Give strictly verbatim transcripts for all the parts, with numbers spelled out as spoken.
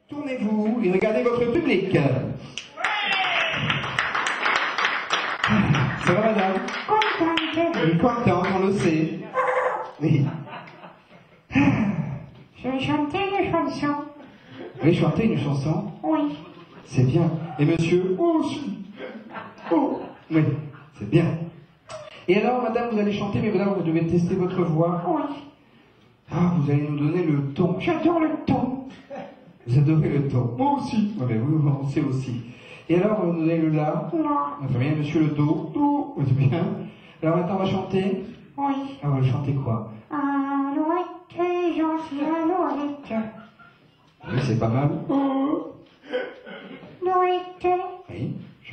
Tournez-vous et regardez votre public. Ça va, madame? Contente. Oui, contente, on le sait. Oui. Je vais chanter une chanson. Vous voulez chanter une chanson? Oui. C'est bien. Et monsieur? Oh, si. Oh, oui, c'est bien. Et alors, madame, vous allez chanter, mais là, vous devez tester votre voix. Oui. Ah, vous allez nous donner le ton. J'adore le ton. Vous adorez le ton. Moi aussi. Oui, mais vous, on sait aussi. Et alors, vous nous donnez le la. Non. Enfin, bien, monsieur, le do. Do. C'est bien. Alors, maintenant, on va chanter. Oui. Ah, on va chanter quoi? Alouette, gentille alouette. Oui, c'est pas mal. Oh. Alouette. Oui.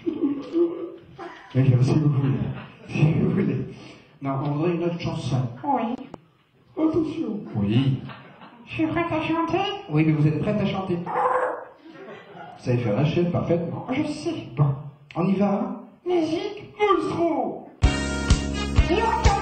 Oui, si vous voulez. Si vous voulez. Non, on voudrait une autre chanson. Oui. Attention. Oui. Je suis prête à chanter? Oui, mais vous êtes prête à chanter? Vous savez faire la chaîne parfaitement. Je sais. Bon, on y va, hein? Musique. Monstro. Et on